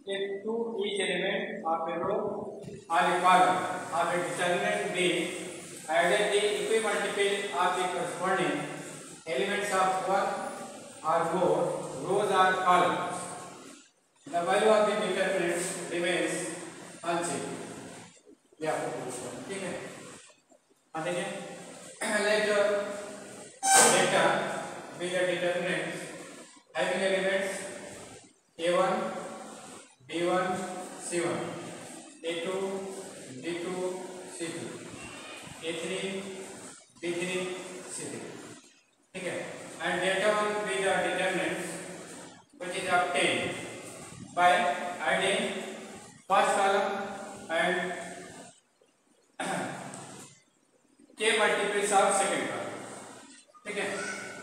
if to each element of a row or a column of a determinant B added the equimultiple of the corresponding elements of one or more rows or columns, the value of the determinant remains unchanged. ठीक है। अब देखिए let data be the determinants having elements a1 b1 c1 a2 b2 c2 a3 b3 c3, ठीक है। and data one be the determinants which is obtained by adding first column and k multiples of second column, ठीक है।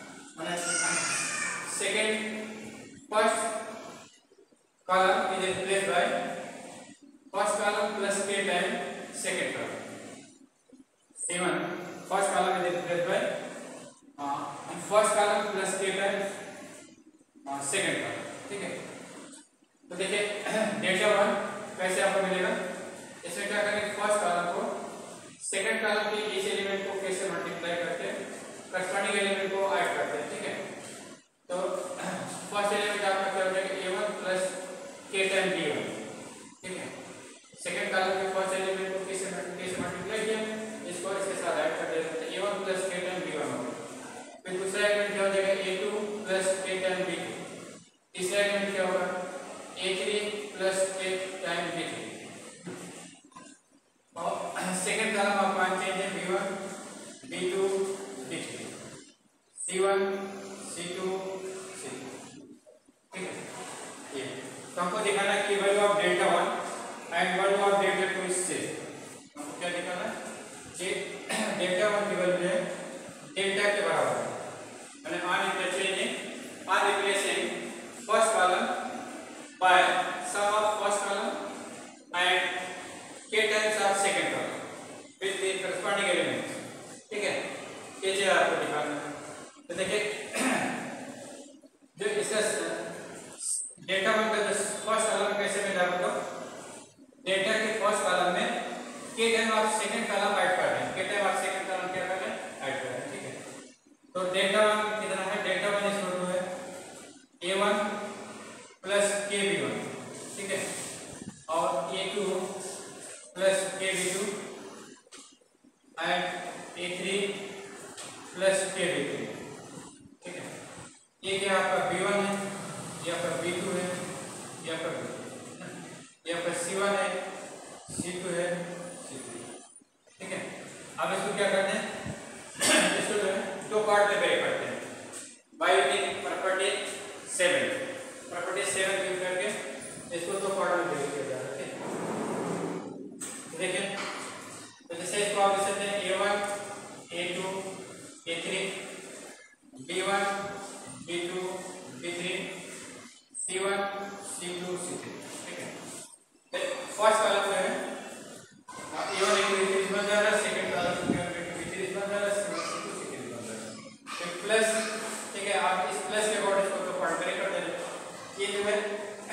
second first column is replaced by first column plus k times second column. C1 first column is replaced by first column plus k times second column, ठीक है। तो देखिए data one कैसे आपको मिलेगा, इसमें क्या करेंगे फर्स्ट कॉलम को सेकंड कॉलम के इस एलिमेंट को कैसे मल्टीप्लाई करते हैं, करस्पॉन्डिंग एलिमेंट को ऐड करते हैं, ठीक है। तो फर्स्ट एलिमेंट आपका क्या हो जाएगा a1 plus k time b1, ठीक है। सेकंड कॉलम के फर्स्ट एलिमेंट को कैसे मल्टीप्लाई किया, इसको इसके साथ ऐड कर देते हैं a1 plus k time b1 हो गया। फिर दूसरा एलिमेंट क्या हो जाएगा a2 plus k time b2, तीसरा एलिमेंट क्या होगा a3 plus k time b3, और सेकंड कॉलम आप मानते हैं b1 b2 b3 c1 c2 c2, ठीक है। ये तो हमको दिखाना है कि value of delta one and value of delta two इससे हमको क्या दिखाना है कि डेल्टा वन की वैल्यू है डेल्टा के बराबर है, यानी on interchanging on replacing first column by sum of first column and k times of second column with the corresponding elements, ठीक है। ये चीज आपको दिखाना है। तो देखिए जो इसका डेटा वन का जो फर्स्ट कॉलम कैसे मिला आपको, डेटा के फर्स्ट कॉलम में k time of second column add कर रहे हैं, k time of second column क्या कर रहे हैं ऐड कर रहे हैं, ठीक है। तो डेटा वन कितना है, डेटा वन इज इक्वल टू है a1 प्लस kb1, ठीक है, और a2 plus kb2 and a3 plus kb3, ठीक है। ये क्या आपका b1 है, ये आपका b2 है, ये आपका b3 है, ये आपका c1 है, c2 है, c3, ठीक है। अब इसको क्या करते हैं इसको जो है दो पार्ट में ब्रेक करते हैं बाय यूजिंग प्रॉपर्टी 7 यूज करके इसको दो पार्ट में ब्रेक किया जा रहा है, ठीक है। देखिए तो जैसे इसको आप लिख सकते हैं a1 a2 a3 b1 b2 b3 c1 c2 c3, ठीक है। फर्स्ट कॉलम में a1 a2 a3 बन जा रहा है, सेकंड कॉलम में a1 a2 a3 बन जा रहा है, c1 c2 c3 बन जा रहा है, फिर प्लस, ठीक है। आप इस प्लस के अकॉर्डिंग इसको तो पार्ट ब्रेक कर देंगे, ये जो है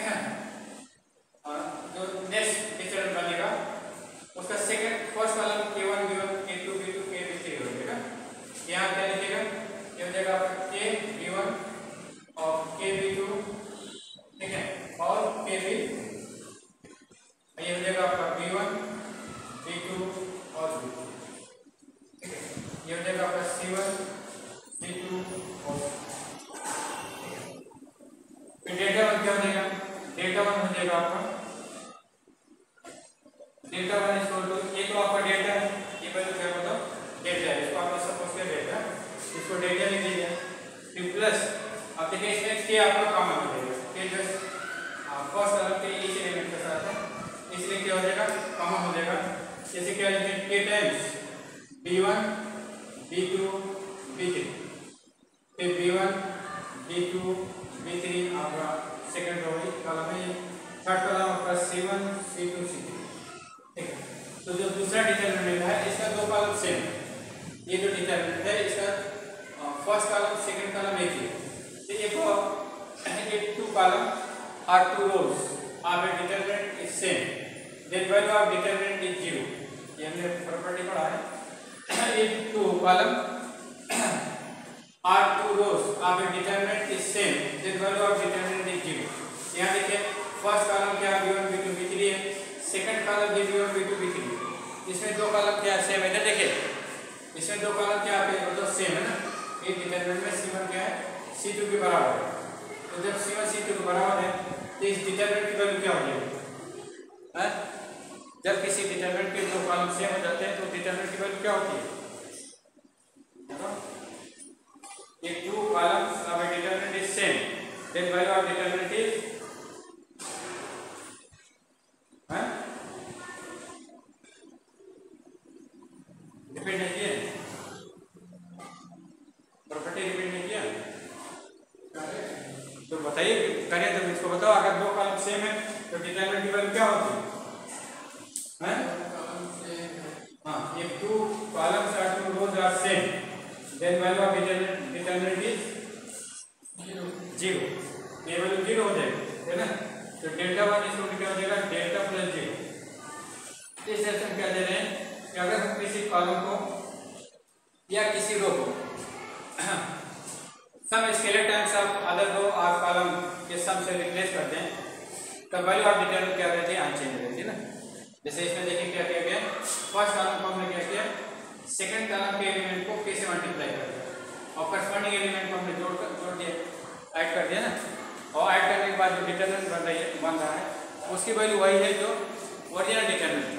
जो नेक्स्ट डिटरमिनेंट बनेगा उसका second first column k1 b1 k2 b2 k b3 हो जाएगा। यहाँ क्या लिखेगा, ये हो जाएगा आपका k b1 और k b2, ठीक है, और k b, ये हो जाएगा आपका b1 b2 और b2, ठीक है। ये हो जाएगा आपका c1 c2 और, ठीक है। फिर डेटा वन क्या हो जाएगा, डेटा वन हो जाएगा आपका delta one is equal to, ये तो आपका डेल्टा है, ये वैल्यू क्या मतलब डेल्टा है, इसको आपने सपोज किया डेल्टा, इसको डेल्टा लिख दीजिए, फिर प्लस अब देखिए इसमें के आपका कॉमन हो जाएगा, के जो फर्स्ट कॉलम के इस एलिमेंट के साथ है, इसलिए क्या हो जाएगा कॉमन हो जाएगा। जैसे क्या लिखें के टाइम्स b1 b2 b3, फिर b1 b2 b3 आपका सेकंड रो कॉलम है, थर्ड कॉलम आपका c1 c2 c3, ठीक है। तो जो दूसरा डिटरमिनेंट है इसका दो कॉलम सेम, ये जो डिटरमिनेंट है इसका फर्स्ट कॉलम सेकंड कॉलम एक ही, तो ये टू कॉलम और two rows of a determinant is same, then value of determinant is 0। ये हमने प्रॉपर्टी पढ़ा है। If two column are two rows of a determinant is same, then value of determinant is 0। यहाँ देखिए first column क्या V1 V2 V3 है, second column भी V1 V2 V3। इसमें दो कॉलम क्या सेम है, देखिए इसमें दो कॉलम क्या है, वो तो सेम है ना। एक डिटरमिनेंट में C1 क्या है, C2 के बराबर है। तो जब C1 C2 के बराबर है तो इस डिटरमिनेंट की वैल्यू क्या हो जाएगी? जब किसी डिटरमिनेंट के दो कॉलम सेम हो जाते हैं तो डिटरमिनेंट की वैल्यू क्या होती है? If two columns of a determinant is same, then value of determinant is repeat नहीं किया, प्रॉपर्टी रिपीट नहीं किया तो बताइए, करें तो इसको बताओ। अगर दो कॉलम सेम है तो डिटरमिनेंट की वैल्यू क्या होती है? हाँ, if two columns or two rows are same, then value of determinant is 0। ये वैल्यू 0 हो जाएगी, है ना। तो डेल्टा 1 इसको क्या हो जाएगा, डेल्टा प्लस 0। इस सेक्शन क्या दे रहे हैं कि अगर हम किसी कॉलम को या किसी रो को sum scalar times of other row और कॉलम के सम से रिप्लेस करते हैं तब वैल्यू ऑफ डिटरमिनेंट क्या रहती है, अनचेंज रहती है ना। जैसे इसमें देखिए क्या किया गया, फर्स्ट कॉलम को हमने क्या किया, सेकंड कॉलम के एलिमेंट को कैसे मल्टीप्लाई कर दिया और करस्पॉन्डिंग एलिमेंट को हमने जोड़ दिया, ऐड कर दिया ना। और ऐड करने के बाद जो डिटरमिनेंट बन रहा है उसकी वैल्यू वही है जो ओरिजिनल डिटरमिनेंट